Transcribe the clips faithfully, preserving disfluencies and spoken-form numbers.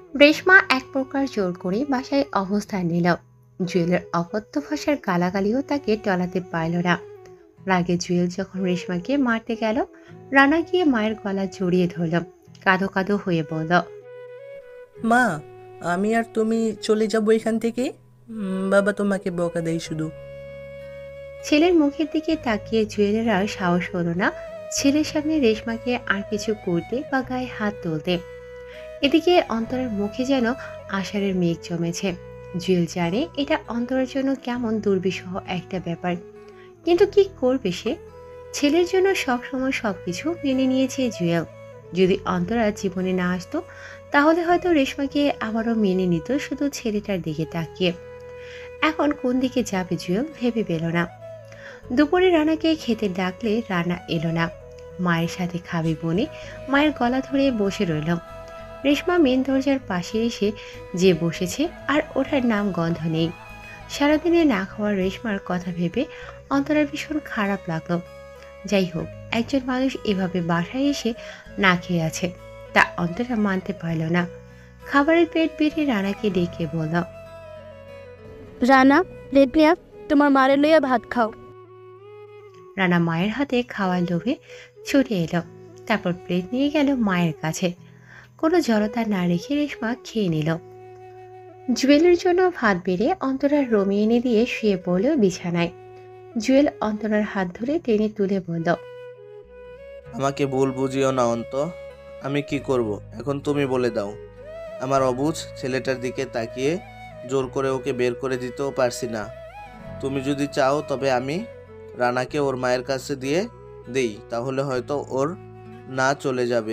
রেশমা এক প্রকার জোর করে বাসায় অবস্থান নিল। জুয়েলের অকথ্য ভাষার গালাগালিও তাকে টলাতে পারল না। রাগে জুয়েল যখন রেশমাকে মারতে গেল, রানা গিয়ে মায়ের গলা জড়িয়ে ধরল, কাঁদো কাঁদো হয়ে বলল, মা, আমি আর তুমি চলে যাব এখান থেকে। উম, বাবা তোমাকে বকা দেয় শুধু। ছেলের মুখের দিকে তাকিয়ে জুয়েলের আর সাহস হলো না ছেলের সামনে রেশমাকে আর কিছু করতে বা গায়ে হাত তুলতে। এদিকে অন্তরের মুখে যেন আষাঢ়ের মেঘ জমেছে। জুয়েল জানে এটা অন্তরের জন্য কেমন দুর্বিষহ একটা ব্যাপার, কিন্তু কি করবে সে? ছেলের জন্য সবসময় সবকিছু মেনে নিয়েছে জুয়েল। যদি অন্তরা জীবনে না আসতো, তাহলে হয়তো রেশমাকে আবারও মেনে নিত শুধু ছেলেটার দিকে তাকিয়ে। এখন কোন দিকে যাবে জুয়েল ভেবে পেল না। দুপুরে রানাকে খেতে ডাকলে রানা এলো না। মায়ের সাথে খাবে বনে মায়ের গলা ধরে বসে রইল। রেশমা মেন দরজার পাশে এসে যে বসেছে, আর ওঠার নাম গন্ধ নেই। সারাদিনে না খাওয়ার রেশমার কথা ভেবে অন্তরার ভীষণ খারাপ লাগলো। যাই হোক, একজন মানুষ এভাবে বাসায় এসে না খেয়ে আছে, তা অন্তরা মানতে পারল না। খাবারের পেট বেড়ে রানাকে ডেকে বলল, রানা, প্লেট নিয়ে তোমার মারে লইয়া ভাত খাও। রানা মায়ের হাতে খাওয়ার লোভে ছুটে এলো, তারপর প্লেট নিয়ে গেল মায়ের কাছে। কোনো জড়তা না রেখে রেশমা খেয়ে নিল। জুয়েলের জন্য ভাত বেড়ে অন্তরার রুমে এনে দিয়ে শুয়ে পড়ল বিছানায়। জুয়েল অন্তরার হাত ধরে টেনে তুলে বলল, আমাকে ভুল বুঝিও না অন্ত। আমি কি করব এখন তুমি বলে দাও। আমার অবুঝ ছেলেটার দিকে তাকিয়ে জোর করে ওকে বের করে দিতেও পারছি না। তুমি যদি চাও তবে আমি রানাকে ওর মায়ের কাছে দিয়ে দেই, তাহলে হয়তো ওর না চলে যাবে।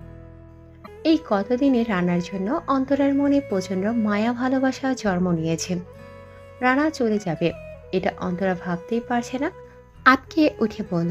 এই কতদিনে রানার জন্য অন্তরার মনে প্রচন্ড মায়া ভালোবাসা জন্ম নিয়েছে। রানা চলে যাবে এটা অন্তরা ভাবতেই পারছে না। আটকে উঠে বলল,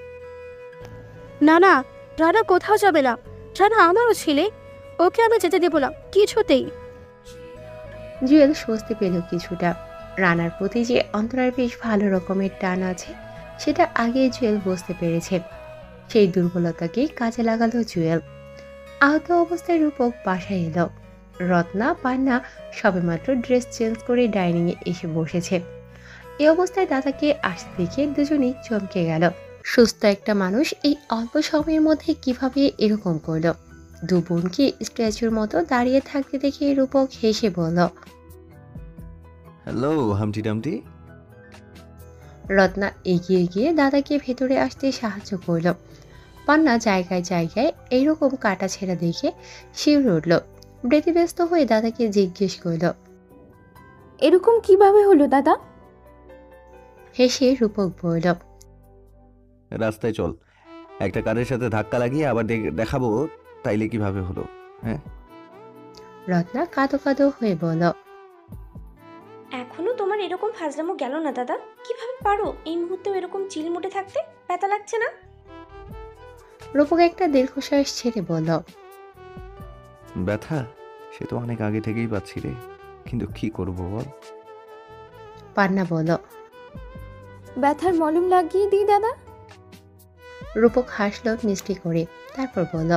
না না, রানা কোথাও যাবে না। রানা আমারও ছেলে, ওকে আমি যেতে দেবো না কিছুতেই। জুয়েল স্বস্তি পেল কিছুটা। রানার প্রতি যে অন্তরার বেশ ভালো রকমের টান আছে, সেটা আগে জুয়েল বুঝতে পেরেছে। সেই দুর্বলতাকে কাজে লাগালো জুয়েল। আহত অবস্থায় রূপক বাসায় এলো। রত্না পান্না সবেমাত্র ড্রেস চেঞ্জ করে ডাইনিং এ এসে বসেছে। এই অবস্থায় দাদাকে আসতে দেখে দুজনেই চমকে গেল। সুস্থ একটা মানুষ এই অল্প সময়ের মধ্যে কিভাবে এরকম করলো? দু বোনকে স্ট্যাচুর মতো দাঁড়িয়ে থাকতে দেখে রূপক হেসে বলল, হ্যালো হামটি ডামটি। রত্না এগিয়ে গিয়ে দাদাকে ভেতরে আসতে সাহায্য করল। পান্না জায়গায় জায়গায় এইরকম কাটা ছেঁড়া দেখে শিউরে উঠল। ব্যতিব্যস্ত হয়ে দাদাকে জিজ্ঞেস করল। এরকম কিভাবে হলো দাদা? হেসে রূপক বলল, রাস্তায় চল, একটা কারের সাথে ধাক্কা লাগিয়ে আবার দেখ- দেখাবো তাইলে কিভাবে হলো। হ্যাঁ, রত্না কাঁদো কাঁদো হয়ে বলল, এখনো তোমার এরকম ফাজলামো গেল না দাদা? কিভাবে পারো এই মুহূর্তেও এরকম চিলমুটে থাকতে? ব্যথা লাগছে না? রূপক একটা দীর্ঘশ্বাস ছেড়ে বলল, ব্যথা সে তো অনেক আগে থেকেই পাচ্ছি রে, কিন্তু কি করব বল। পান্না বলল। ব্যথার মলম লাগিয়ে দিই দাদা? রূপক হাসল মিষ্টি করে, তারপর বলল,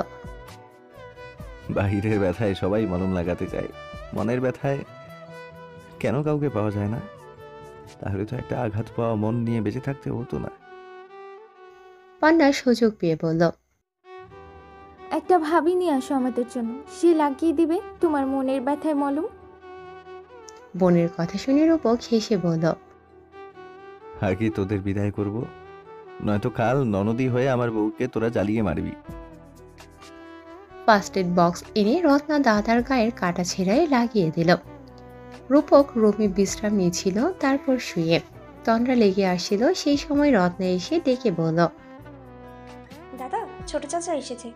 বাহিরের ব্যথায় সবাই মলম লাগাতে চায়, মনের ব্যথায় কেন কাউকে পাওয়া যায় না? তাহলে তো একটা আঘাত পাওয়া মন নিয়ে বেঁচে থাকতে হতো না। পান্না সুযোগ পেয়ে বলল, একটা ভাবি নিয়ে আসো আমাদের জন্য, সে লাগিয়ে দিবে তোমার মনের ব্যথায় মলম। বোনের কথা শুনে রূপক হেসে বলল, আগে তোদের বিদায় করব, নয়তো কাল ননদী হয়ে আমার বউকে তোরা জ্বালিয়ে মারবি। ফার্স্ট এড বক্স এনে রত্না দাদার গায়ের কাটা ছেঁড়ায় লাগিয়ে দিল। রূপক রুমে বিশ্রাম নিয়েছিল, তারপর শুয়ে তন্দ্রা লেগে আসছিল। সেই সময় রত্না এসে ডেকে বলল, দাদা, ছোট চাচা এসেছে।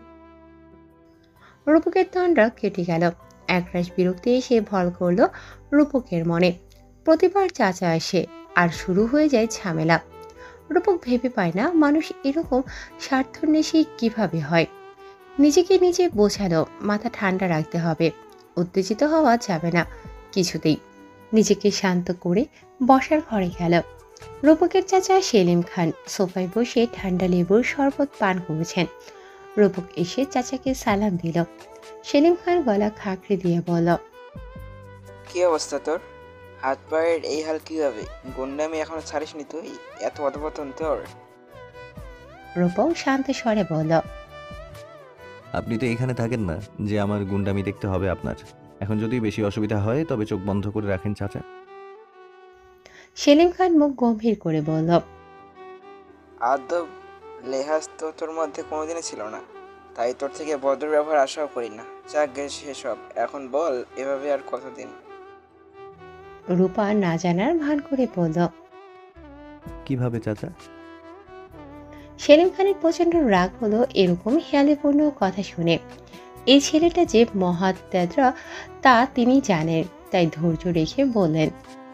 রূপকের তন্দ্রা কেটে গেল। একরাশ বিরক্তি এসে ভর করলো রূপকের মনে। প্রতিবার চাচা আসে আর শুরু হয়ে যায় ঝামেলা। রূপক ভেবে পায় না মানুষ এরকম স্বার্থন্বেষী কিভাবে হয়। নিজেকে নিজে বোঝালো মাথা ঠান্ডা রাখতে হবে, উত্তেজিত হওয়া যাবে না কিছুতেই। নিজেকে শান্ত করে বসার ঘরে গেল। রূপকের চাচা সেলিম খান সোফায় বসে ঠান্ডা লেবুর শরবত পান করেছেন। রূপক এসে চাচাকে সালাম দিল। সেলিম খান গলা খাঁকড়ে দিয়ে বলল, কি অবস্থা তোর? হাত পায়ের এই হাল কিভাবে? গুন্ডামি এখনো ছাড়িসনি তুই? এত অধপতন তোর? রূপক শান্ত স্বরে বলল, আপনি তো এখানে থাকেন না যে আমার গুন্ডামি দেখতে হবে আপনার। এখন যদি বেশি অসুবিধা হয় তবে চোখ বন্ধ করে রাখেন চাচা। সেলিম খান মুখ গম্ভীর করে বলল, আদব লেহাজ তো তোর মধ্যে কোনোদিনই ছিল না, তাই তোর থেকে ভদ্র ব্যবহার আশাও করি না। যাক গে সেসব, এখন বল এভাবে আর কতদিন? রূপা না জানার ভান করে বলল। কিভাবে চাচা? সেলিম খানের প্রচন্ড রাগ হলো এরকম হেয়ালিপূর্ণ কথা শুনে। এই ছেলেটা যে মহাত্যাদ্রা তা তিনি জানেন, তাই ধৈর্য রেখে বললেন,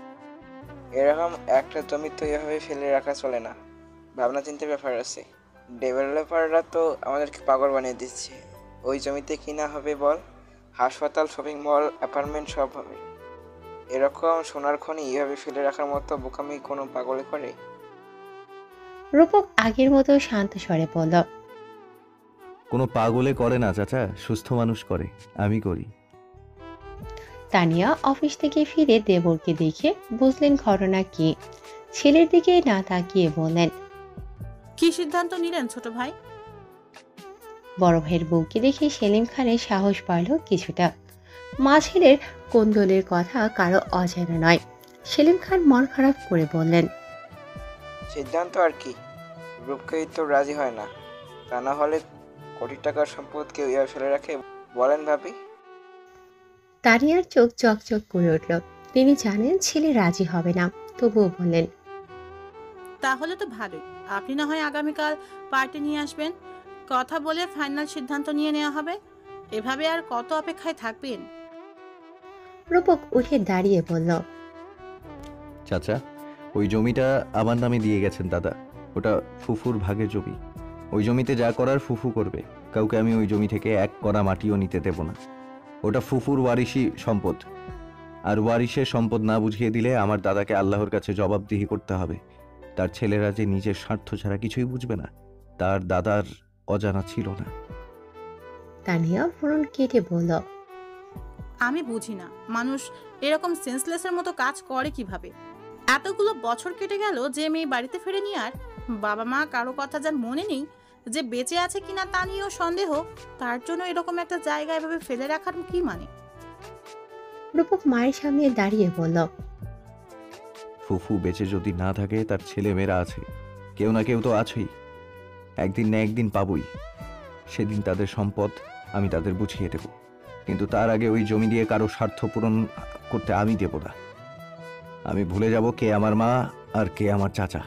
এরকম একটা জমি তো এভাবে ফেলে রাখা চলে না, ভাবনা চিন্তার ব্যাপার আছে। ডেভেলপাররা তো আমাদেরকে পাগল বানিয়ে দিচ্ছে। ওই জমিতে কিনা হবে বল, হাসপাতাল, শপিং মল, অ্যাপার্টমেন্ট সব হবে। এরকম সোনার খনি এভাবে ফেলে রাখার মতো বোকামি কোনো পাগলে করে? রূপক আগের মতো শান্ত স্বরে বলল, কোনো পাগলে করে না চাচা, সুস্থ মানুষ করে, আমি করি। তানিয়া অফিস থেকে ফিরে দেবরকে দেখে বুঝলেন ঘটনা কি। ছেলের দিকে না তাকিয়ে বললেন, কি সিদ্ধান্ত নিলেন ছোট ভাই? বড় ভাইয়ের বউকে দেখে সেলিম খানের সাহস বাড়ল কিছুটা। মা ছেলের কোন্দলের কথা কারো অজানা নয়। সেলিম খান মন খারাপ করে বললেন, সিদ্ধান্ত আর কি, রূপকেই তো রাজি হয় না। তা না হলে কোটি টাকার সম্পদ কেউ এভাবে ফেলে রাখে বলেন ভাবি? তানিয়ার চোখ চকচক করে উঠল। তিনি জানেন ছেলে রাজি হবে না, তবুও বললেন, তাহলে তো ভালোই। আপনি না হয় আগামীকাল পার্টি নিয়ে আসবেন, কথা বলে ফাইনাল সিদ্ধান্ত নিয়ে নেওয়া হবে। এভাবে আর কত অপেক্ষায় থাকবেন? রূপক উঠে দাঁড়িয়ে বলল, চাচা, ওই জমিটা আমার নামে দিয়ে গেছেন দাদা। ওটা ফুফুর ভাগের জমি। ওই জমিতে যা করার ফুফু করবে। কাউকে আমি ওই জমি থেকে এক কড়া মাটিও নিতে দেব না। ওটা ফুফুর ওয়ারিশি সম্পদ, আর ওয়ারিশের সম্পদ না বুঝিয়ে দিলে আমার দাদাকে আল্লাহর কাছে জবাবদিহি করতে হবে। তার ছেলেরা যে নিজের স্বার্থ ছাড়া কিছুই বুঝবে না, তার দাদার অজানা ছিল না। তানিয়া ফোরন কেটে বলল, আমি বুঝি না মানুষ এরকম সেন্সলেসের মতো কাজ করে কিভাবে। এতগুলো বছর কেটে গেল যে মেয়ে বাড়িতে ফেরেনি, আর বাবা মা কারো কথা যার মনে নেই, যে বেঁচে আছে কিনা তা নিয়েও সন্দেহ, তার জন্য এরকম একটা জায়গা এভাবে ফেলে রাখার কি মানে? রূপক মায়ের সামনে দাঁড়িয়ে বলল, ফুফু বেঁচে যদি না থাকে তার ছেলে মেয়েরা আছে, কেউ না কেউ তো আছেই। একদিন না একদিন পাবই। সেদিন তাদের সম্পদ আমি তাদের বুঝিয়ে দেব, কিন্তু তার আগে ওই জমি দিয়ে কারো স্বার্থ পূরণ করতে আমি দেব না। আমি ভুলে যাব কে আমার মা আর কে আমার চাচা।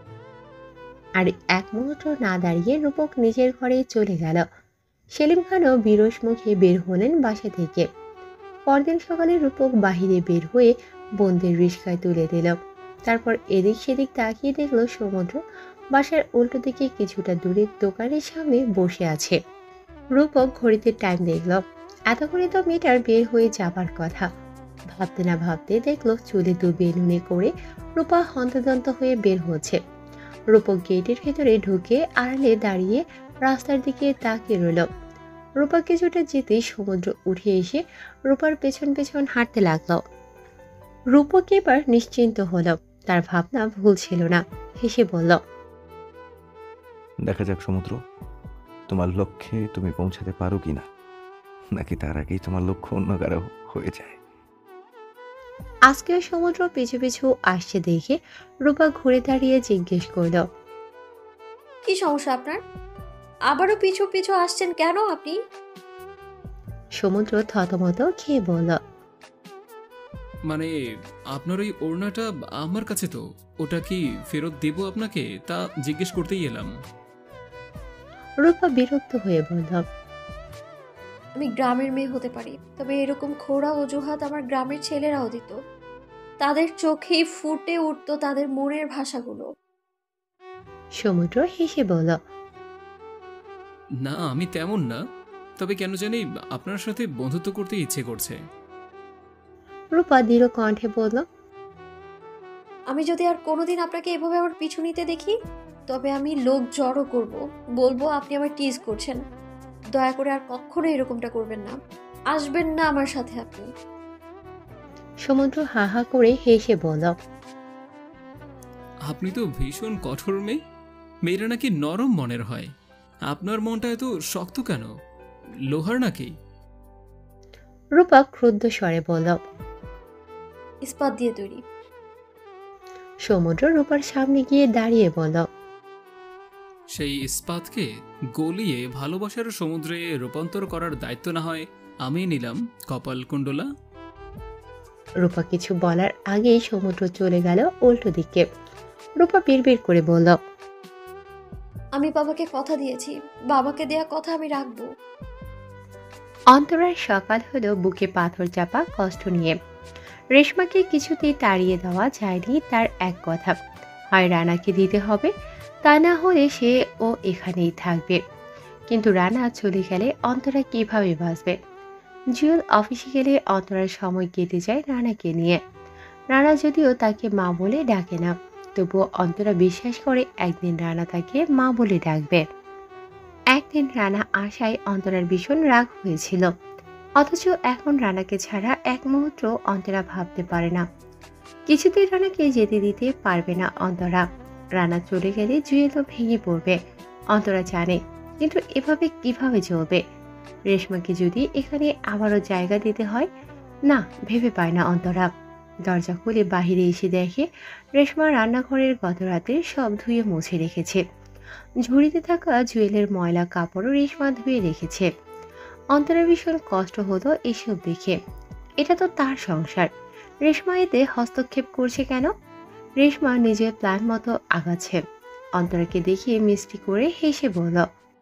আর এক মুহূর্ত না দাঁড়িয়ে রূপক নিজের ঘরে চলে গেল। সেলিম খানও বিরস মুখে বের হলেন বাসা থেকে। পরদিন সকালে রূপক বাহিরে বের হয়ে বোনদের রিস্কায় তুলে দিল। তারপর এদিক সেদিক তাকিয়ে দেখল সমুদ্র বাসার উল্টো দিকে কিছুটা দূরে দোকানের সামনে বসে আছে। রূপক ঘড়িতে টাইম দেখল, এতক্ষণে তো মেয়েটার বের হয়ে যাবার কথা। ভাবতে না ভাবতে দেখল চুলে দু বেনুনে করে রূপা হন্তদন্ত হয়ে বের হচ্ছে। রূপক গেটের ভেতরে ঢুকে আড়ালে দাঁড়িয়ে রাস্তার দিকে তাকিয়ে রইল। রূপা কিছুটা যেতেই সমুদ্র উঠে এসে রূপার পেছন পেছন হাঁটতে লাগলো। রূপক এবার নিশ্চিন্ত হলো, তার ভাবনা ভুল ছিল না। হেসে বলল, দেখা যাক সমুদ্র, তোমার লক্ষ্যে তুমি পৌঁছাতে পারো কিনা, নাকি তার আগেই তোমার লক্ষ্য অন্য কারো হয়ে যায়। আজকেও সমুদ্র পিছু পিছু আসছে দেখে রূপা ঘুরে দাঁড়িয়ে জিজ্ঞেস করল, কি সমস্যা আপনার? আবারও পিছু পিছু আসছেন কেন আপনি? সমুদ্র থতমত খেয়ে বলল, মানে আপনার ওই ওড়নাটা আমার কাছে, তো ওটা কি ফেরত দেব আপনাকে তা জিজ্ঞেস করতেই এলাম। রূপা বিরক্ত হয়ে বলল, আমি গ্রামের মেয়ে হতে পারি, তবে এরকম খোড়া অজুহাত আমার গ্রামের ছেলেরাও দিত। তাদের চোখেই ফুটে উঠতো তাদের মনের ভাষাগুলো। সমুদ্র হেসে বলল, না আমি তেমন না, তবে কেন জানি আপনার সাথে বন্ধুত্ব করতে ইচ্ছে করছে। রূপা দৃঢ় কণ্ঠে বলল, আমি যদি আর কোনোদিন আপনাকে এভাবে আমার পিছু নিতে দেখি, তবে আমি লোক জড়ো করব, বলবো আপনি আমার টিজ করছেন। দয়া করে আর কখনো এরকমটা করবেন না। আসবেন না আমার সাথে আপনি। সমুদ্র হা হা করে হেসে বলল, আপনি তো ভীষণ কঠোর মেয়ে। মেয়েরা নাকি নরম মনের হয়, আপনার মনটা এত শক্ত কেন? লোহার নাকি? রূপা ক্রুদ্ধ স্বরে বলল। ইস্পাত দিয়ে তৈরি। সমুদ্র রূপার সামনে গিয়ে দাঁড়িয়ে বলল, সেই ইস্পাতকে গলিয়ে ভালোবাসার সমুদ্রে রূপান্তর করার দায়িত্ব না হয় আমি নিলাম কপাল কুণ্ডলা। রূপা কিছু বলার আগেই সমুদ্র চলে গেল উল্টো দিকে। রূপা বিড়বিড় করে বলল, আমি বাবাকে কথা দিয়েছি, বাবাকে দেয়া কথা আমি রাখবো। অন্তরার সকাল হলো বুকে পাথর চাপা কষ্ট নিয়ে। রেশমাকে কিছুতেই তাড়িয়ে দেওয়া যায়নি তার এক কথা, হয় রানাকে দিতে হবে, তা না হলে সে ও এখানেই থাকবে। কিন্তু রানা চলে গেলে অন্তরা কিভাবে বাঁচবে? জুয়েল অফিসে গেলে অন্তরার সময় কেটে যায় রানাকে নিয়ে। রানা যদিও তাকে মা বলে ডাকে না, তবুও অন্তরা বিশ্বাস করে একদিন রানা তাকে মা বলে ডাকবে। একদিন রানা আশায় অন্তরার ভীষণ রাগ হয়েছিল, অথচ এখন রানাকে ছাড়া এক মুহূর্ত অন্তরা ভাবতে পারে না। কিছুতেই রানাকে যেতে দিতে পারবে না অন্তরা। রানা চলে গেলে জুয়েলও ভেঙে পড়বে, অন্তরা জানে, কিন্তু এভাবে কিভাবে চলবে? রেশমাকে যদি এখানে আবারও জায়গা দিতে হয়, না ভেবে পায় না অন্তরা। দরজা খুলে বাহিরে এসে দেখে রেশমা রান্নাঘরের গত রাতে সব ধুয়ে মুছে রেখেছে। ঝুড়িতে থাকা জুয়েলের ময়লা কাপড়ও রেশমা ধুয়ে রেখেছে। অন্তরা ভীষণ কষ্ট হলো এসব দেখে। এটা তো তার সংসার, রেশমা এতে হস্তক্ষেপ করছে কেন? রেশমা নিজের প্ল্যান মতো আগাচ্ছে। অন্তরাকে দেখিয়ে মিষ্টি করে হেসে বলল,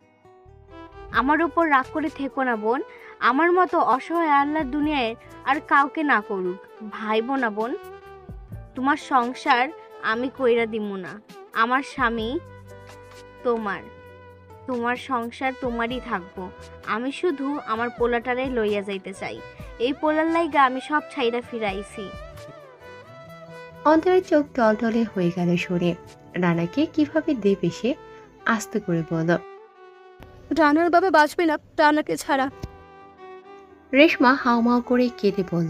আমার উপর রাগ করে থেকো না বোন। আমার মতো অসহায় আল্লাহর দুনিয়ায় আর কাউকে না করুক। ভাইবো না বোন, তোমার সংসার আমি কইরা দিমু না। আমার স্বামী তোমার, তোমার সংসার তোমারই থাকবো। আমি শুধু আমার পোলাটারে লইয়া যাইতে চাই। এই পোলার লাইগা আমি সব ছাইরা ফিরাইছি। অন্তরের চোখ টলটলে হয়ে গেল শুনে। রানাকে কিভাবে দেবে সে? আস্তে করে বলল, রানার বাবা বাঁচবে না রানাকে ছাড়া। রেশমা হাউমাউ করে কেঁদে বলল,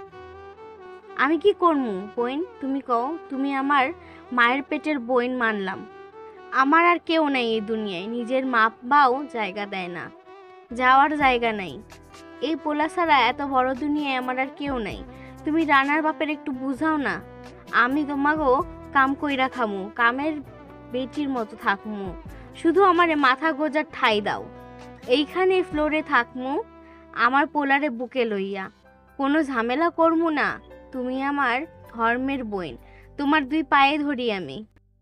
আমি কি করমু বোন? তুমি কও। তুমি আমার মায়ের পেটের বোন মানলাম। আমার আর কেউ নাই এই দুনিয়ায়, নিজের মা বাবাও জায়গা দেয় না, যাওয়ার জায়গা নাই। এই পোলা ছাড়া এত বড় দুনিয়ায় আমার আর কেউ নাই। তুমি রানার বাপের একটু বুঝাও না। আমি তোমাকেও কাম কইরা খামু, কামের বেটির মতো থাকমু। শুধু আমারে মাথা গোজার ঠাই দাও। এইখানে ফ্লোরে থাকমু আমার পোলারে বুকে লইয়া। কোনো ঝামেলা করমু না। তুমি আমার ধর্মের বোন, তোমার দুই পায়ে ধরি আমি।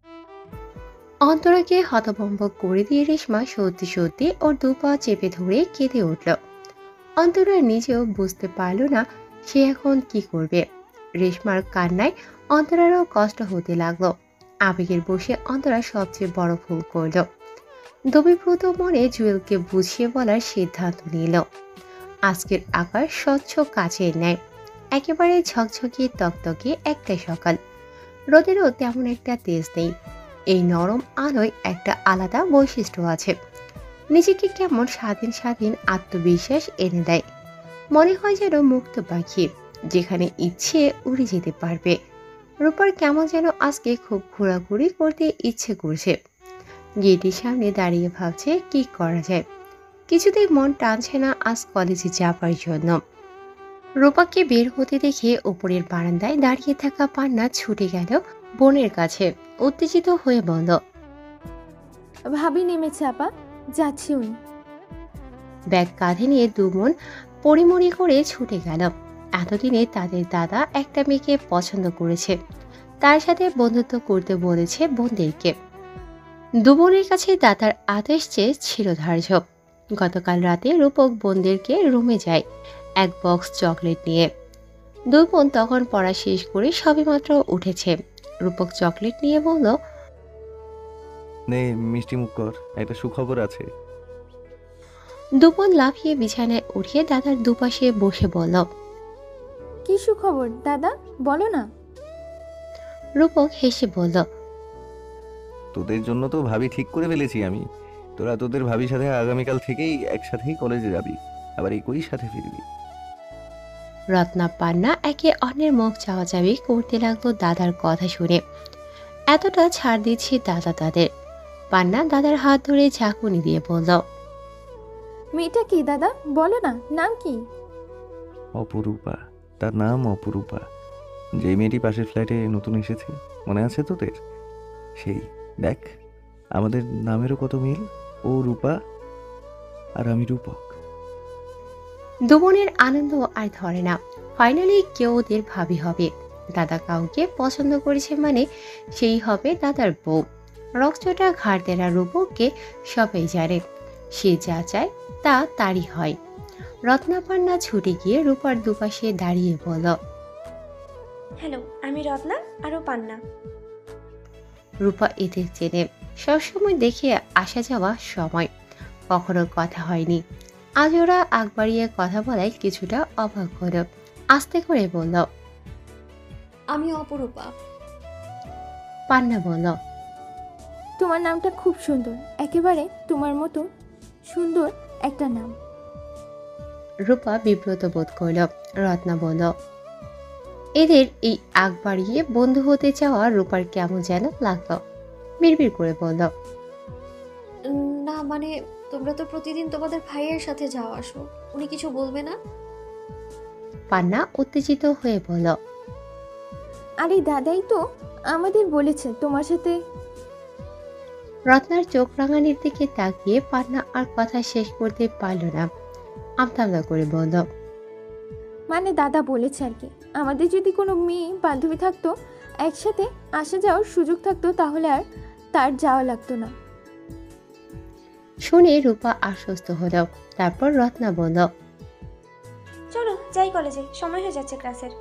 অন্তরাকে হতভম্ব করে দিয়ে রেশমা সত্যি সত্যি ওর দু পা চেপে ধরে কেঁদে উঠল। অন্তরা নিজেও বুঝতে পারল না সে এখন কি করবে। রেশমার কান্নায় অন্তরারও কষ্ট হতে লাগলো। আবেগের বসে অন্তরা সবচেয়ে বড় ভুল করল। দবিভূত মনে জুয়েলকে বুঝিয়ে বলার সিদ্ধান্ত নিল। আজকের আকাশ স্বচ্ছ কাচের ন্যায়, একেবারে ঝকঝকে তকতকে একটা সকাল। রোদেরও তেমন একটা তেজ নেই। এই নরম আলোয় একটা আলাদা বৈশিষ্ট্য আছে, নিজেকে কেমন স্বাধীন স্বাধীন আত্মবিশ্বাস এনে দেয়। মনে হয় যেন মুক্ত পাখি, যেখানে ইচ্ছে উড়ে যেতে পারবে। রূপার কেমন যেন আজকে খুব ঘোরাঘুরি করতে ইচ্ছে করছে। গেটের সামনে দাঁড়িয়ে ভাবছে কি করা যায়। কিছুতেই মন টানছে না আজ কলেজে যাবার জন্য। রূপাকে বের হতে দেখে উপরের বারান্দায় দাঁড়িয়ে থাকা পান্না ছুটে গেল বোনের কাছে, উত্তেজিত হয়ে বলল, ভাবি নেমেছে আপা, যাচ্ছি উনি। ব্যাগ কাঁধে নিয়ে দুমন পরিমরি করে ছুটে গেল। এতদিনে তাদের দাদা একটা মেয়েকে পছন্দ করেছে, তার সাথে বন্ধুত্ব করতে বলেছে বোনদেরকে। দুবোনের কাছে দাদার আদেশ চেয়ে ছিল ধার্য। গতকাল রাতে রূপক বোনদেরকে রুমে যায় এক বক্স চকলেট নিয়ে। দুই বোন তখন পড়া শেষ করে সবেমাত্র উঠেছে। রূপক চকলেট নিয়ে বলল, নে মিষ্টি মুখ কর, একটা সুখবর আছে। দুবোন লাফিয়ে বিছানায় উঠিয়ে দাদার দুপাশে বসে বলল, কি সুখবর দাদা, বলো না। রূপক হেসে বলল, তোদের জন্য তো ভাবি ঠিক করে ফেলেছি আমি। তোরা তোদের ভাবির সাথে আগামীকাল থেকেই একসাথেই কলেজে যাবি, আবার একই সাথে ফিরবি। রত্না পান্না একে অন্যের মুখ চাওয়াচাবি করতে লাগলো দাদার কথা শুনে। এতটা ছাড় দিচ্ছে দাদা তাদের। পান্না দাদার হাত ধরে ঝাঁকুনি দিয়ে বলল, মেয়েটা কি দাদা, বলো না, নাম কি? অপরূপা, তার নাম অপরূপা। যে মেয়েটি পাশের ফ্ল্যাটে নতুন এসেছে, মনে আছে তোদের? সেই দেখ, আমাদের নামেরও কত মিল। ও রূপা আর আমি রূপক। দুবনের আনন্দ আর ধরে না। ফাইনালি কেউ ওদের ভাবি হবে। দাদা কাউকে পছন্দ করেছে মানে সেই হবে দাদার বউ। রক্তটা ঘাড়তেরা রূপককে সবাই জানে, সে যা চায় তা তারই হয়। রত্নাপান্না ছুটে গিয়ে রূপার দুপাশে দাঁড়িয়ে বলল, হ্যালো, আমি রত্না আরও পান্না। রূপা এদের চেনে, সবসময় দেখে আসা যাওয়া সময়, কখনো কথা হয়নি। আজ ওরা আগ বাড়িয়ে কথা বলায় কিছুটা অবাক হলো। আস্তে করে বলল, আমি অপরূপা। পান্না বলল, তোমার নামটা খুব সুন্দর, একেবারে তোমার মতো সুন্দর একটা নাম। রূপা বিব্রত বোধ করল। রত্না বলল, এদের এই আগ বাড়িয়ে বন্ধু হতে চাওয়া রূপার কেমন যেন লাগলো। বিড়বিড় করে বলল, না মানে তোমরা তো প্রতিদিন তোমাদের ভাইয়ের সাথে যাও আসো, উনি কিছু বলবে না? পান্না উত্তেজিত হয়ে বলল, আরে দাদাই তো আমাদের বলেছে তোমার সাথে। রত্নার চোখ রাঙানির দিকে তাকিয়ে পান্না আর কথা শেষ করতে পারল না। আমতামলা করে বলল, মানে দাদা বলেছে আর কি, আমাদের যদি কোনো মেয়ে বান্ধবী থাকতো, একসাথে আসা যাওয়ার সুযোগ থাকতো, তাহলে আর তার যাওয়া লাগতো না। শুনে রূপা আশ্বস্ত হলো। তারপর রত্না বলল, চলো যাই কলেজে, সময় হয়ে যাচ্ছে ক্লাসের।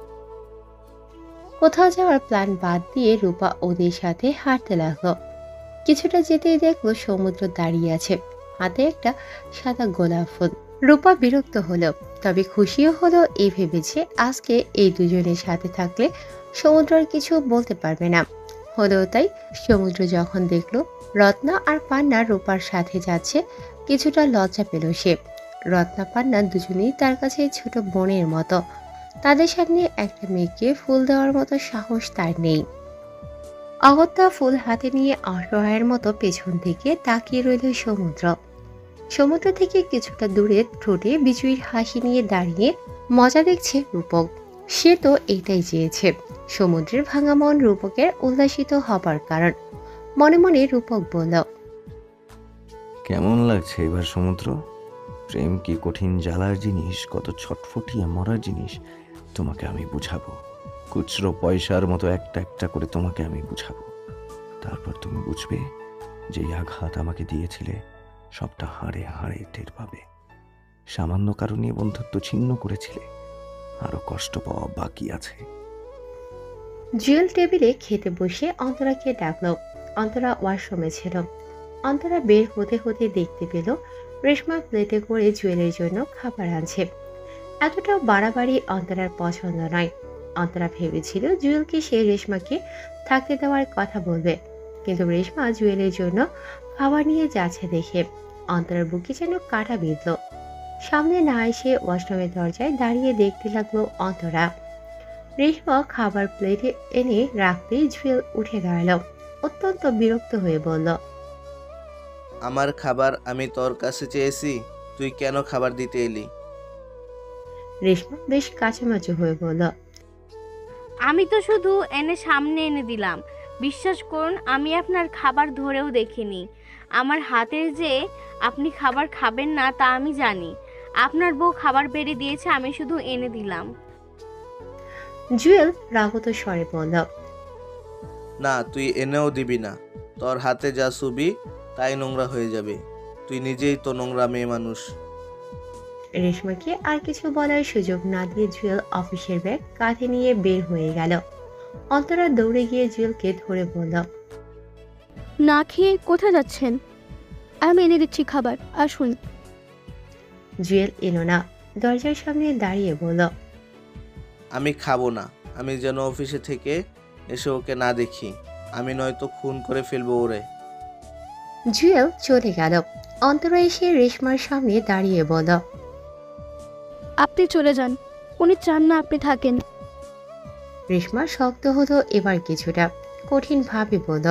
কোথাও যাওয়ার প্ল্যান বাদ দিয়ে রূপা ওদের সাথে হাঁটতে লাগলো। কিছুটা যেতেই দেখলো সমুদ্র দাঁড়িয়ে আছে, হাতে একটা সাদা গোলাপ ফুল। রূপা বিরক্ত হলো, তবে খুশিও হলো এই ভেবেছে আজকে এই দুজনের সাথে থাকলে সমুদ্র আর কিছু বলতে পারবে না। হলো তাই। সমুদ্র যখন দেখলো রত্না আর পান্না রূপার সাথে যাচ্ছে, কিছুটা লজ্জা পেল সে। রত্না পান্না দুজনেই তার কাছে ছোট বোনের মতো, তাদের সামনে একটা মেয়েকে ফুল দেওয়ার মতো সাহস তার নেই। অগত্যা ফুল হাতে নিয়ে অসহায়ের মতো পেছন থেকে তাকিয়ে রইল সমুদ্র। সমুদ্র থেকে কিছুটা দূরে ঠোঁটে বিজয়ীর হাসি নিয়ে দাঁড়িয়ে মজা দেখছে রূপক। সে তো এটাই চেয়েছে, সমুদ্রের ভাঙা মন রূপকের উল্লাসিত হবার কারণ। মনে মনে রূপক বলল, কেমন লাগছে এবার সমুদ্র? প্রেম কি কঠিন জ্বালার জিনিস, কত ছটফটিয়ে মরার জিনিস, তোমাকে আমি বুঝাবো। খুচরো পয়সার মতো একটা একটা করে তোমাকে আমি বুঝাবো। তারপর তুমি বুঝবে যে এই আঘাত আমাকে দিয়েছিলে সবটা হাড়ে হাড়ে টের পাবে। সামান্য কারণে বন্ধুত্ব ছিন্ন করেছিলে, আরো কষ্ট পাওয়া বাকি আছে। জুয়েল টেবিলে খেতে বসে অন্তরাকে ডাকল। অন্তরা ওয়াশরুমে ছিল। অন্তরা বের হতে হতে দেখতে পেল রেশমা প্লেটে করে জুয়েলের জন্য খাবার আনছে। এতটাও বাড়াবাড়ি অন্তরার পছন্দ নয়। অন্তরা ভেবেছিল জুয়েলকে সে রেশমাকে থাকতে দেওয়ার কথা বলবে, কিন্তু রেশমা জুয়েলের জন্য খাবার নিয়ে যাচ্ছে দেখে অন্তরার বুকে যেন কাটা বিঁধল। সামনে না এসে ওয়াশরুমের দরজায় দাঁড়িয়ে দেখতে লাগলো অন্তরা। রেশমা খাবার প্লেটে এনে রাখতেই জুয়েল উঠে দাঁড়ালো। অত্যন্ত বিরক্ত হয়ে বলল, আমার খাবার আমি তোর কাছে চেয়েছি, তুই কেন খাবার দিতে এলি? রেশমা বেশ কাছামাচু হয়ে বলল, আমি তো শুধু এনে সামনে এনে দিলাম। বিশ্বাস করুন, আমি আপনার খাবার ধরেও দেখিনি। আমার হাতের যে আপনি খাবার খাবেন না তা আমি জানি। আপনার বউ খাবার বেড়ে দিয়েছে, আমি শুধু এনে দিলাম। জুয়েল রাগত স্বরে বলল, না, তুই এনেও দিবি না। তোর হাতে যা ছবি তাই নোংরা হয়ে যাবে। তুই নিজেই তো নোংরা মেয়ে মানুষ। রেশমাকে আর কিছু বলার সুযোগ না দিয়ে জুয়েল অফিসের ব্যাগ কাঁধে নিয়ে বের হয়ে গেল। অন্তরা দৌড়ে গিয়ে জুয়েলকে ধরে বলল, না খেয়ে কোথায় যাচ্ছেন? আমি এনে দিচ্ছি খাবার, আসুন। জুয়েল এলো না, দরজার সামনে দাঁড়িয়ে বলল, আমি খাবো না। আমি যেন অফিসে থেকে এসে ওকে না দেখি, আমি নয়তো খুন করে ফেলবো ওরে। জুয়েল চলে গেল। অন্তরা এসে রেশমার সামনে দাঁড়িয়ে বলল, আপনি চলে যান, উনি চান না আপনি থাকেন। রেশমা শক্ত হলো এবার কিছুটা, কঠিন ভাবে বলল,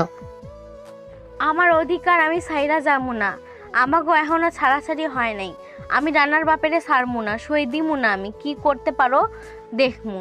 আমার অধিকার আমি সাইরা যাবো না। আমাকেও এখনো ছাড়াছাড়ি হয় নাই। আমি রান্নার বাপেরে ছাড়মু না, সই দিমু না। আমি কি করতে পারো দেখমু।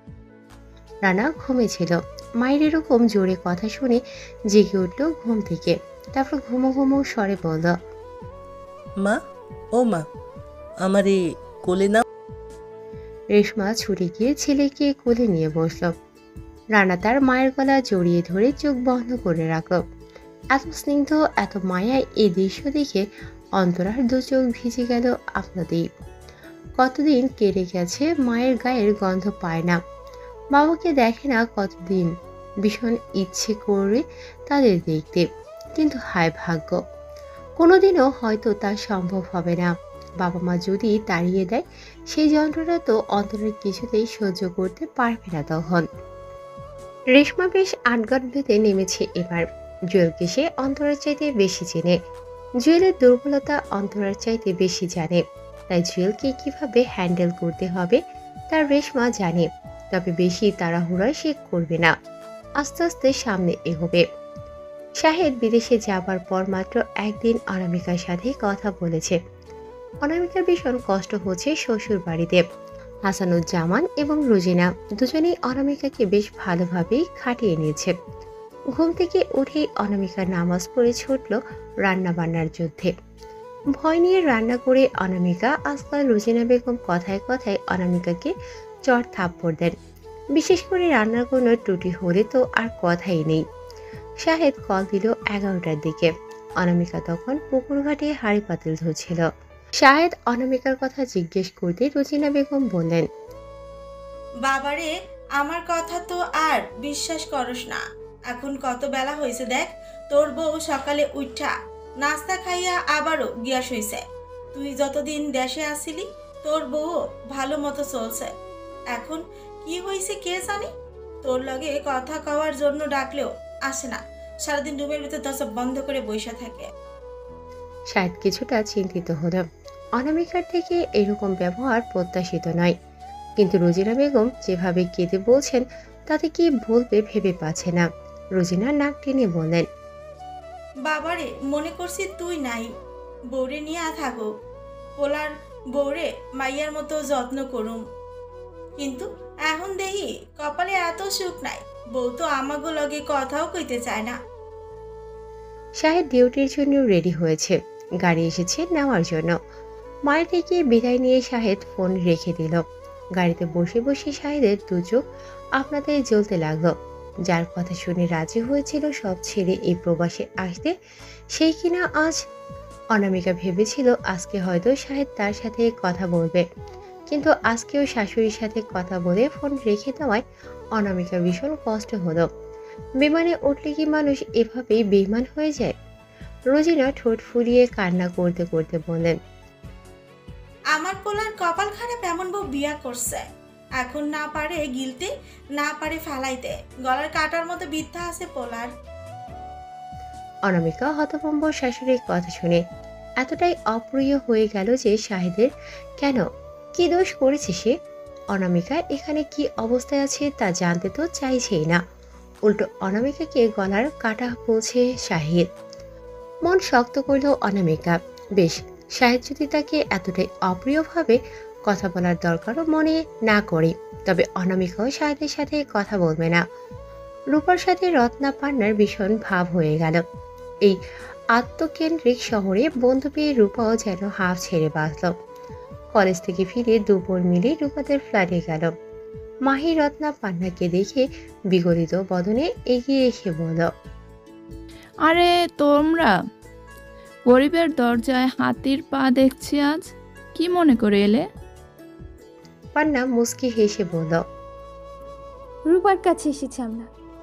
রানা ঘুমেছিল। মায়ের এরকম জোরে কথা শুনে জেগে উঠল ঘুম থেকে। তারপর ঘুমো ঘুমো স্বরে বলল, মা, ও মা, আমারে কোলে নাও। রেশমা ছুটে গিয়ে ছেলেকে কোলে নিয়ে বসল। রানা তার মায়ের গলা জড়িয়ে ধরে চোখ বন্ধ করে রাখল। এত স্নিগ্ধ, এত মায়া এই দৃশ্য দেখে অন্তরার দু চোখ ভিজে গেল আপনাদের। কতদিন কেটে গেছে মায়ের গায়ের গন্ধ পায় না, বাবাকে দেখে না কতদিন। ভীষণ ইচ্ছে করে তাদের দেখতে, কিন্তু হায় ভাগ্য, কোনোদিনও হয়তো তা সম্ভব হবে না। বাবা মা যদি তাড়িয়ে দেয়, সেই যন্ত্রণা তো অন্তরের কিছুতেই সহ্য করতে পারবে না তখন। রেশমা বেশ আটঘাট বেঁধে নেমেছে এবার। জুয়েলকে সে অন্তরার চাইতে বেশি চেনে, জুয়েলের দুর্বলতা অন্তরার চাইতে বেশি জানে। তাই জুয়েলকে কিভাবে হ্যান্ডেল করতে হবে তার রেশমা জানে। তবে বেশি তাড়াহুড়া সে করবে না, আস্তে আস্তে সামনে এগোবে। শাহেদ বিদেশে যাবার পর মাত্র একদিন অনামিকার সাথে কথা বলেছে। অনামিকার ভীষণ কষ্ট হচ্ছে শ্বশুর বাড়িতে। হাসানুজ্জামান এবং রোজিনা দুজনেই অনামিকাকে বেশ ভালোভাবেই খাটিয়ে নিয়েছে। ঘুম থেকে উঠেই অনামিকা নামাজ পড়ে ছুটল রান্না বান্নার যুদ্ধে। ভয় নিয়ে রান্না করে অনামিকা আজকাল রোজিনা বেগম কথায় কথায় অনামিকাকে চড় থাপ্পড় দেন। বিশেষ করে রান্নার কোনো ত্রুটি হলে তো আর কথাই নেই। শাহেদ কল দিল এগারোটার দিকে। অনামিকা তখন পুকুর ঘাটে হাঁড়ি পাতিল ধরছিল। শাহেদ অনামিকার কথা জিজ্ঞেস করতে রোজিনা বেগম বললেন, বাবারে, আমার কথা তো আর বিশ্বাস করস না। এখন কত বেলা হয়েছে দেখ, তোর বউ সকালে উঠা নাস্তা খাইয়া আবারও গিয়াস হইছে। তুই যতদিন দেশে আসিলি তোর বউ ভালো মতো চলছে। এখন কি হয়েছে কে জানে, তোর লগে কথা কওয়ার জন্য ডাকলেও আসে না, সারাদিন রুমের ভিতর দরজা বন্ধ করে বসে থাকে। শাহেদ কিছুটা চিন্তিত হলো। অনামিকার থেকে এরকম ব্যবহার প্রত্যাশিত নয়, কিন্তু রোজিনা বেগম যেভাবে কেঁদে বলছেন তাতে কি বলবে ভেবে পাচ্ছে না। রোজিনা নাক টেনে বললেন, বাবারে, মনে করছি তুই নাই, বউরে নিয়ে থাকো, পোলার বউরে মাইয়ার মতো যত্ন করুম। কিন্তু এখন দেখি কপালে এত সুখ নাই, বউ তো আমাগো লগে কথাও কইতে চায় না। শাহেদ ডিউটির জন্য রেডি হয়েছে, গাড়ি এসেছে নেওয়ার জন্য। মায়ের থেকে বিদায় নিয়ে শাহেদ ফোন রেখে দিল। গাড়িতে বসে বসে শাহেদের দু চোখ আপনাদের জ্বলতে লাগলো। যার কথা শুনে রাজি হয়েছিল সব ছেড়ে এই প্রবাসে আসতে, সেই কিনা আজ। অনামিকা ভেবেছিল আজকে হয়তো শাহেদ তার সাথে কথা বলবে, কিন্তু আজকেও শাশুড়ির সাথে কথা বলে ফোন রেখে দেওয়ায় অনামিকা ভীষণ কষ্ট হলো। বিমানে উঠলে কি মানুষ এভাবেই বেইমান হয়ে যায়? রোজিনা ঠোঁট ফুলিয়ে কান্না করতে করতে বললেন, আমার পোলার কপাল খারাপ, এমন বউ বিয়া করছে। এখন না পারে গিলতে, না পারে ফালাইতে, গলার কাটার মতো বিদ্ধা আছে পোলার। অনামিকা হতভম্ব শাশুড়ির কথা শুনে এতটাই অপ্রিয় হয়ে গেল যে শাহেদের কেন, কি দোষ করেছে সে? অনামিকা এখানে কি অবস্থায় আছে তা জানতে তো চাইছেই না, উল্টো অনামিকাকে গলার কাটা বলছে শাহিদ। মন শক্ত করল অনামিকা। বেশ, শাহেদ যদি তাকে এতটাই অপ্রিয়ভাবে কথা বলার দরকারও মনে না করে, তবে অনামিকাও শাহেদের সাথে কথা বলবে না। রূপার সাথে রত্না পান্নার ভীষণ ভাব হয়ে গেল। এই আত্মকেন্দ্রিক শহরে বন্ধু পেয়ে রূপাও যেন হাফ ছেড়ে বাঁচল। কলেজ থেকে ফিরে দুপুর মিলে রূপাদের ফ্ল্যাটে গেল। মাহি রত্না পান্নাকে দেখে বিগলিত বদনে এগিয়ে এসে বলল, আরে তোমরা, গরিবের দরজায় হাতির পা দেখছি আজ, কি মনে করে এলে? পান্না মুচকি হেসে বলল, রূপার কাছে এসেছি আমরা।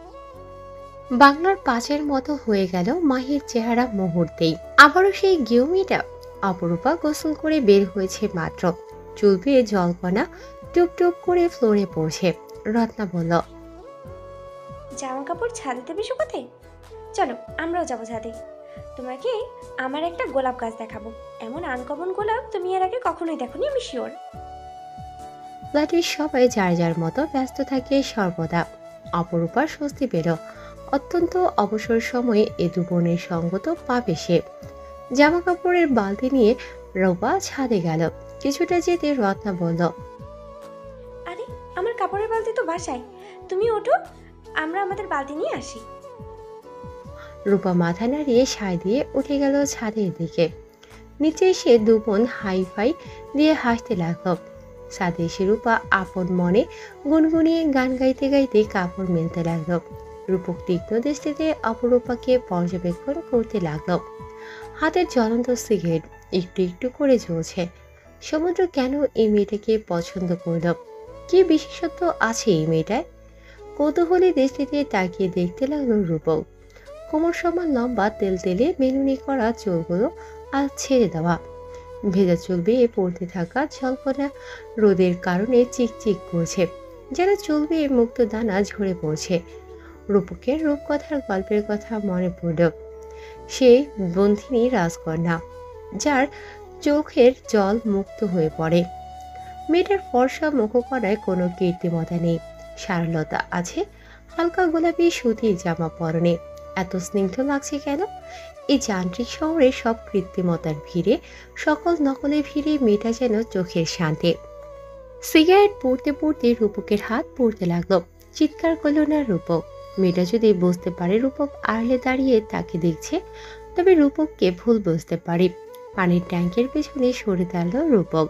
বাংলার পাঁচের মতো হয়ে গেল মাহির চেহারা মুহূর্তেই। আবারও সেই গেউমিটা। অপরূপা গোসল করে বের হয়েছে মাত্র, চুল বেয়ে জলকণা টুপ টুপ করে ফ্লোরে পড়ছে। রত্না বলল, জামা কাপড় ছাদেতে শুকাতে, চলো আমরাও যাবো ছাদে। তোমাকে আমার একটা গোলাপ গাছ দেখাবো। এমন আনকমন গোলাপ তুমি এর আগে কখনোই দেখোনি, আমি শিওর। ফ্ল্যাটের সবাই যার যার মতো ব্যস্ত থাকে সর্বদা। অপরূপা স্বস্তি পেল। অত্যন্ত অবসর সময়ে এ দু বোনের সঙ্গত পাবে সে। জামা কাপড়ের বালতি নিয়ে রূপা ছাদে গেল। কিছুটা যেতে রত্না বলল, আরে আমার কাপড়ের বালতি তো বাসায়, তুমি ওঠো, আমরা আমাদের বালতি নিয়ে আসি। রূপা মাথা নাড়িয়ে সায় দিয়ে উঠে গেল ছাদের দিকে। নিচে এসে দু বোন হাই ফাই দিয়ে হাসতে লাগলো। ছাদে এসে রূপা আপন মনে গুনগুনিয়ে গান গাইতে গাইতে কাপড় মেলতে লাগলো। রূপক তীক্ষ্ণ দৃষ্টিতে অপরূপাকে পর্যবেক্ষণ করতে লাগলো। হাতের জ্বলন্ত সিগারেট একটু একটু করে জ্বলছে। সমুদ্র কেন এই মেয়েটাকে পছন্দ করল? কি বিশেষত্ব আছে এই মেয়েটায়? কৌতূহলী দৃষ্টিতে তাকিয়ে দেখতে লাগলো রূপক। কোমর সমান লম্বা তেল তেলে বেনুনি করা চুলগুলো আর ছেড়ে দেওয়া। ভেজা চুল বেয়ে পড়তে থাকা ঝলকনা রোদের কারণে চিকচিক করছে, যেন চুল বেয়ে মুক্ত দানা ঝরে পড়ছে। রূপকের রূপকথার গল্পের কথা মনে পড়ল। সে বন্ধিনী রাজকন্যা, যার চোখের জল মুক্ত হয়ে পড়ে। মেয়েটার ফর্সা মুখকরায় কোনো কীর্তিমতা নেই, সারলতা আছে। হালকা গোলাপি সুতির জামা পরনে। এত স্নিগ্ধ লাগছে কেন? এই যান্ত্রিক শহরে সব কৃত্রিমতার ভিড়ে, সকল নকলের ভিড়ে মেয়েটা যেন চোখের শান্তি। সিগারেট পড়তে পড়তে রূপকের হাত পড়তে লাগলো। চিৎকার করল না রূপক। মেয়েটা যদি বুঝতে পারে রূপক আড়লে দাঁড়িয়ে তাকে দেখছে, তবে রূপককে ভুল বুঝতে পারে। পানির ট্যাঙ্কের পেছনে সরে দাঁড়ালো রূপক।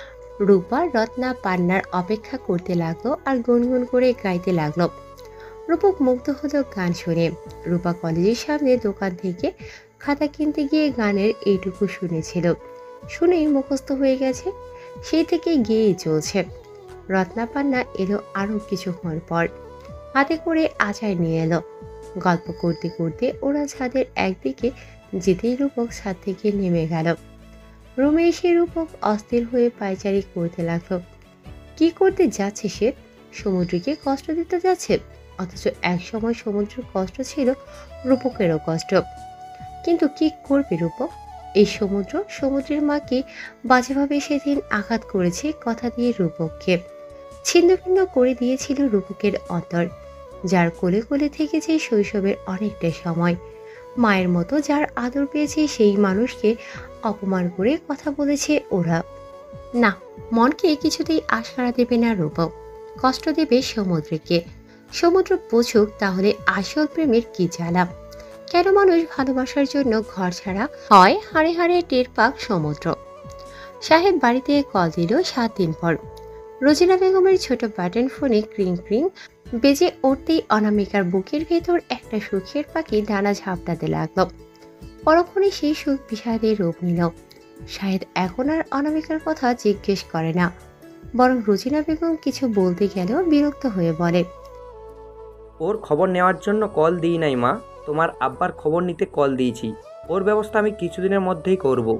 রূপা রত্না পান্নার অপেক্ষা করতে লাগলো আর গুনগুন করে গাইতে লাগলো। রূপক মুগ্ধ হলো গান শুনে। রূপা কলেজের সামনে দোকান থেকে খাতা কিনতে গিয়ে গানের এইটুকু শুনেছিল, শুনেই মুখস্থ হয়ে গেছে। সেই থেকে গিয়েই চলছে। রত্না পান্না এলো আরও কিছুক্ষণ পর, হাতে করে আচার নিয়ে এলো। গল্প করতে করতে ওরা ছাদের একদিকে যেতেই রূপক ছাদ থেকে নেমে গেল। রুমে এসে রূপক অস্থির হয়ে পায়চারি করতে লাগলো। কি করতে যাচ্ছে সে? সমুদ্রকে কষ্ট দিতে যাচ্ছে, অথচ এক সময় সমুদ্রের কষ্ট ছিল রূপকেরও কষ্ট। কিন্তু কি করবে রূপক? এই সমুদ্র, সমুদ্রের মাকে বাজেভাবে সেদিন আঘাত করেছে কথা দিয়ে রূপককে। ছিন্নভিন্ন করে দিয়েছিল রূপকের অন্তর, যার কোলে কোলে থেকেছে শৈশবের অনেকটা সময়। মায়ের মতো যার আদর পেয়েছে সেই মানুষকে অপমান করে কথা বলেছে ওরা। না, মনকে কিছুতেই আশারা দেবে না রূপক। কষ্ট দেবে সমুদ্রকে। সমুদ্র বুঝুক তাহলে আসল প্রেমের কি জ্বালা। কেন মানুষ ভালোবাসার জন্য ঘর ছাড়া হয়, হাড়ে হাড়ে টের পাক সমুদ্র। সাহেব বাড়িতে কল দিল সাত দিন পর। রোজিনা বেগমের ছোট বাটন ফোনে ক্রিং ক্রিং বেজে উঠতেই অনামিকার বুকের ভেতর একটা সুখের পাখি ডানা ঝাপটাতে লাগলো। পরক্ষণে সেই সুখ বিষাদের রূপ নিল। শাহেদ এখন আর অনামিকার কথা জিজ্ঞেস করে না, বরং রোজিনা বেগম কিছু বলতে গেলেও বিরক্ত হয়ে বলে, ওর খবর নেওয়ার জন্য কল দিই নাই মা, তোমার আব্বার খবর নিতে কল দিয়েছি। ওর ব্যবস্থা আমি কিছুদিনের মধ্যেই করব।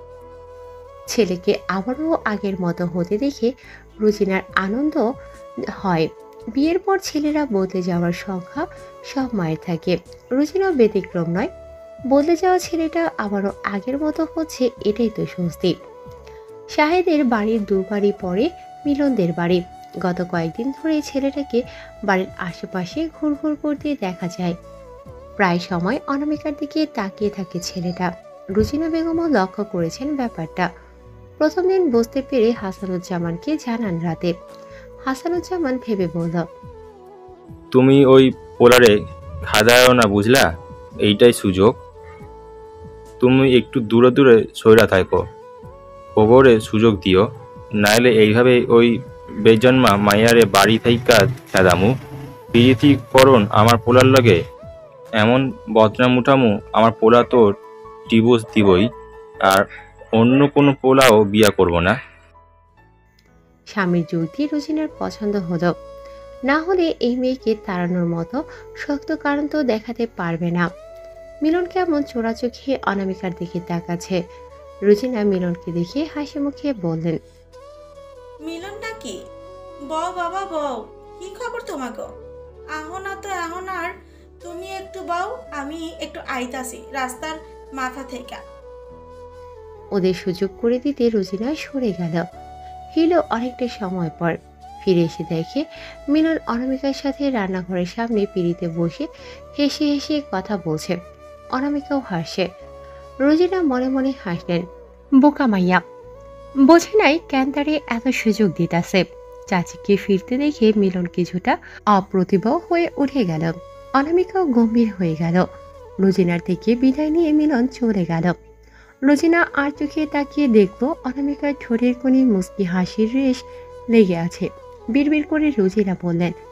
ছেলেকে আবারও আগের মতো হতে দেখে রোজিনার আনন্দ হয়। বিয়ের পর ছেলেরা বদলে যাওয়ার সংখ্যা সব মায়ের থাকে, রোজিনাও ব্যতিক্রম নয়। বদলে যাওয়া ছেলেটা আবারও আগের মতো হচ্ছে, এটাই তো স্বস্তি। শাহেদের বাড়ির দু বাড়ি পরে মিলনদের বাড়ি। গত কয়েকদিন ধরে ছেলেটাকে বাড়ির আশেপাশে ঘুরঘুর করতে দেখা যায়। প্রায় সময় অনামিকার দিকে তাকিয়ে থাকে ছেলেটা। রুজিনা বেগমও লক্ষ্য করেছেন ব্যাপারটা। প্রথম দিন বুঝতে পেরে হাসানুজ্জামানকে জানান রাতে। হাসানুজ্জামান ভেবে বলল, তুমি ওই পোলারে খাদায়ও না, বুঝলা? এইটাই সুযোগ। তুমি একটু দূরে দূরে সইরা থাকো, ওগরে সুযোগ দিও, নাইলে এইভাবে ওই বেজন্মা মাইয়ারে বাড়ি থাইকা খেদামু। পিরিতি করন আমার পোলার লগে, এমন বদনাম উঠামু আমার পোলা তো ডিভোর্স দিবই, আর অন্য কোনো পোলাও বিয়া করব না। স্বামীর যুক্তি রুজিনার পছন্দ হলো। না হলে এই মেয়েকে তাড়ানোর মতো শক্ত কারণ তো দেখাতে পারবে না। মিলন কেমন চোরা চোখে অনামিকার দিকে তাকাচ্ছে। রুজিনা মিলনকে দেখে হাসি মুখে বললেন, মিলন নাকি? বউ বাবা বউ, কি খবর তোমাকে? আহ না তো আহ না, আর তুমি একটু বউ, আমি একটু আইতাছি। রাস্তার মাথা থেকে। ওদের সুযোগ করে দিতে রোজিনা সরে গেল। ফিরল অনেকটা সময় পর। ফিরে এসে দেখে মিলন অনামিকার সাথে রান্নাঘরের সামনে পিড়িতে বসে হেসে হেসে কথা বলছে। অনামিকাও হাসে। রোজিনা মনে মনে হাসলেন, বোকা মাইয়া, বোঝে নাই কেন তারে এত সুযোগ দিতাছে। চাচিকে ফিরতে দেখে মিলন কিছুটা অপ্রতিভ হয়ে উঠে গেল। অনামিকাও গম্ভীর হয়ে গেল। রোজিনার থেকে বিদায় নিয়ে মিলন চলে গেল। রোজিনা আর চোখে তাকিয়ে দেখল অনামিকার ঠোঁটের কোণে মুচকি হাসির রেশ লেগে আছে। বিড়বিড় করে রোজিনা বললেন,